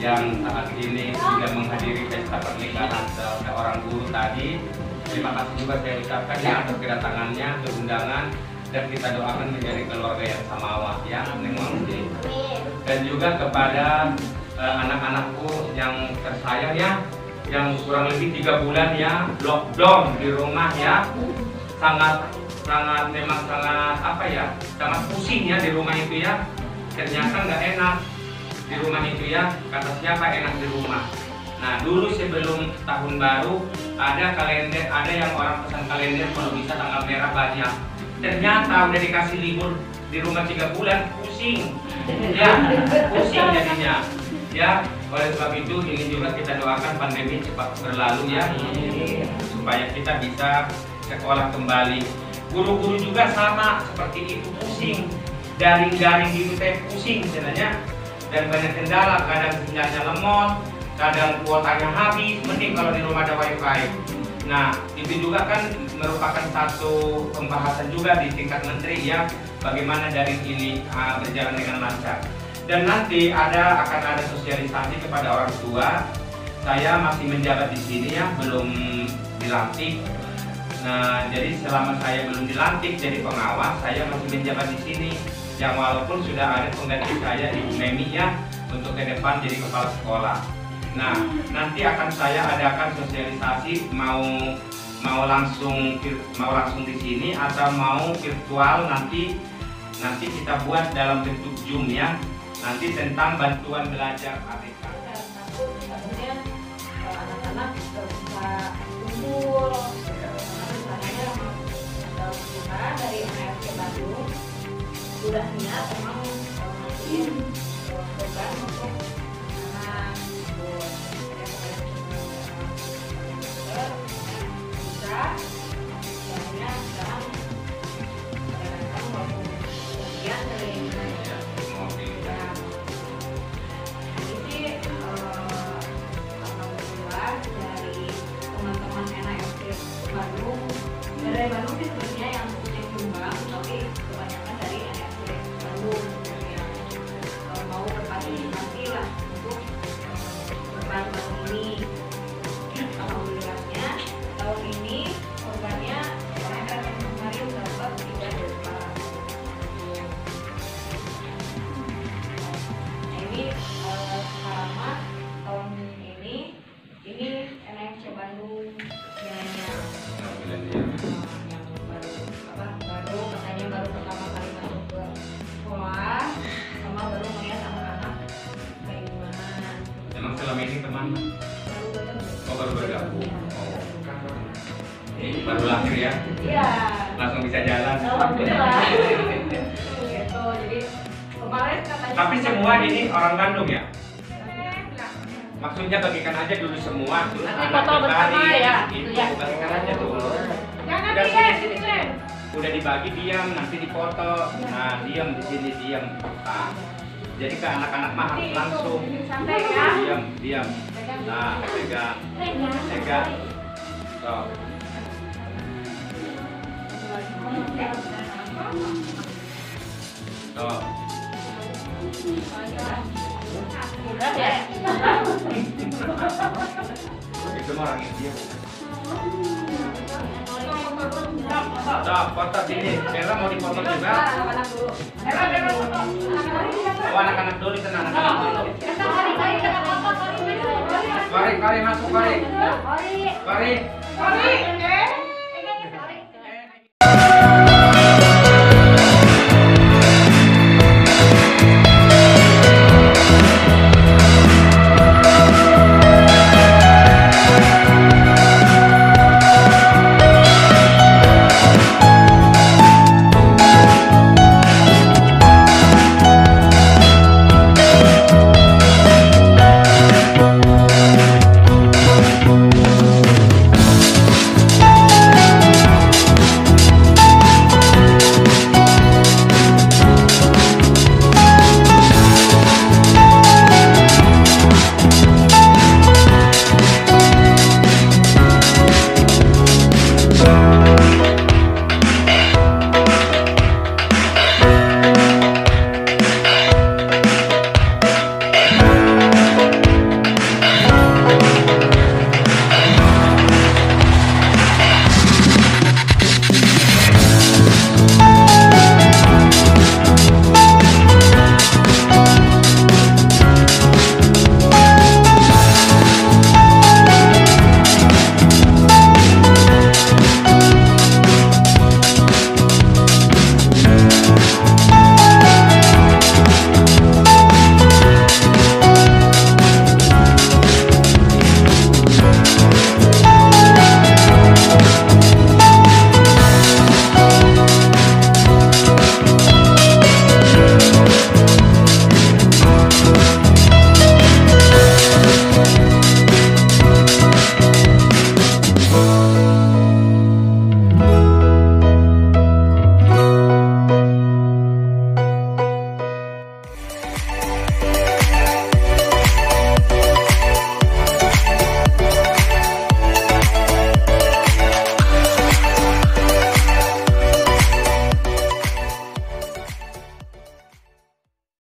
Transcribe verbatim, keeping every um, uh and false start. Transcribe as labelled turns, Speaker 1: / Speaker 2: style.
Speaker 1: yang saat ini sudah menghadiri pesta pernikahan seorang guru tadi. Terima kasih juga saya ucapkan ya atas kedatangannya, keundangan, dan kita doakan menjadi keluarga yang samawa ya. Dan juga kepada uh, anak-anakku yang tersayang ya, yang kurang lebih tiga bulan ya lockdown di rumah ya, sangat sangat memang sangat apa ya, sangat pusing ya di rumah itu ya. Ternyata nggak enak di rumah itu ya, kata siapa enak di rumah. Nah dulu sebelum tahun baru ada kalender, ada yang orang pesan kalender kalau bisa tanggal merah banyak. Ternyata udah dikasih libur di rumah tiga bulan, pusing ya, pusing jadinya ya. Oleh sebab itu ini juga kita doakan pandemi cepat berlalu ya, supaya kita bisa sekolah kembali. Guru-guru juga sama seperti itu, pusing, daring-daring gitu teh pusing sebenarnya, dan banyak kendala, kadang sinyalnya lemot, kadang kuotanya habis. Mending kalau di rumah ada wifi. Nah itu juga kan merupakan satu pembahasan juga di tingkat menteri ya, bagaimana daring ini uh, berjalan dengan lancar. Dan nanti ada akan ada sosialisasi kepada orang tua. Saya masih menjabat di sini ya, belum dilantik. Nah, jadi selama saya belum dilantik jadi pengawas, saya masih menjabat di sini. Yang walaupun sudah ada pengganti saya, Ibu Memi ya, untuk ke depan jadi kepala sekolah. Nah, nanti akan saya adakan sosialisasi mau mau langsung mau langsung di sini atau mau virtual, nanti nanti kita buat dalam bentuk Zoom ya. Nanti tentang bantuan belajar A B K.
Speaker 2: Kemudian anak-anak bisa kumpul. Misalnya kita dari M R C Bandung sudah niat memang masukin program untuk anak bisa misalnya sekarang kadang-kadang mau ujian dari dari Bandung sih sebenarnya yang punya nyumbang, tapi kebanyakan dari N F C Bandung yang uh, mau berpartisipasi lah untuk berbahan tahun ini. Alhamdulillahnya tahun ini korbannya mereka yang kemarin dapat tiga juta. Nah ini uh, selama tahun ini ini N F C Bandung nilainya yang baru apa baru katanya baru pertama kali masuk ke sekolah, sama baru melihat anak-anak kayak gimana.
Speaker 1: Emang selama ini teman
Speaker 2: Baru bergabung.
Speaker 1: oh baru bergabung.
Speaker 2: Ya,
Speaker 1: Oh ini baru lahir ya,
Speaker 2: iya.
Speaker 1: langsung bisa jalan.
Speaker 2: Alhamdulillah. Gitu. Jadi kemarin katanya.
Speaker 1: Tapi semua ini orang Bandung ya? Maksudnya bagikan aja dulu semua, terus
Speaker 2: Nanti
Speaker 1: anak
Speaker 2: foto bersama
Speaker 1: pribadi,
Speaker 2: ya.
Speaker 1: itu
Speaker 2: Ya.
Speaker 1: bagikan aja dulu.
Speaker 2: Jangan
Speaker 1: Udah
Speaker 2: diam,
Speaker 1: sini, sini, sini. Udah dibagi diam, nanti difoto. Nah diam di sini diam. Nah, jadi ke anak-anak mah harus langsung.
Speaker 2: santai ya.
Speaker 1: Diam, diam. Nah pegang, pegang. Tuh. Tuh.
Speaker 2: Udah ya.
Speaker 1: Itu mah orang India bukan? Stop, foto sini. Bella mau dipoto juga?
Speaker 2: Anak-anak dulu. Bella, Bella foto.
Speaker 1: Oh anak-anak dulu, tenang anak-anak dulu. Mari, mari masuk, mari. Mari.
Speaker 2: Mari.